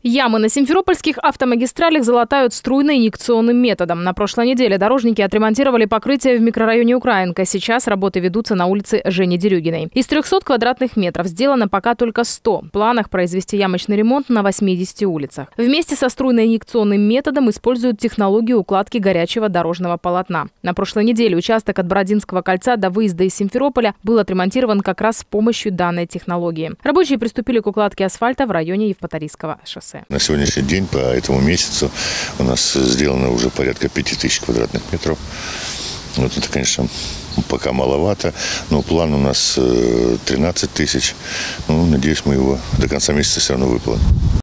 Ямы на симферопольских автомагистралях залатают струйно-инъекционным методом. На прошлой неделе дорожники отремонтировали покрытие в микрорайоне Украинка. Сейчас работы ведутся на улице Жени Дерюгиной. Из 300 квадратных метров сделано пока только 100. В планах произвести ямочный ремонт на 80 улицах. Вместе со струйно-инъекционным методом используют технологию укладки горячего дорожного полотна. На прошлой неделе участок от Бородинского кольца до выезда из Симферополя был отремонтирован как раз с помощью данной технологии. Рабочие приступили к укладке асфальта в районе Евпаторийского шоссе. На сегодняшний день по этому месяцу у нас сделано уже порядка 5000 квадратных метров. Вот это, конечно, пока маловато, но план у нас 13 тысяч. Ну, надеюсь, мы его до конца месяца все равно выполним.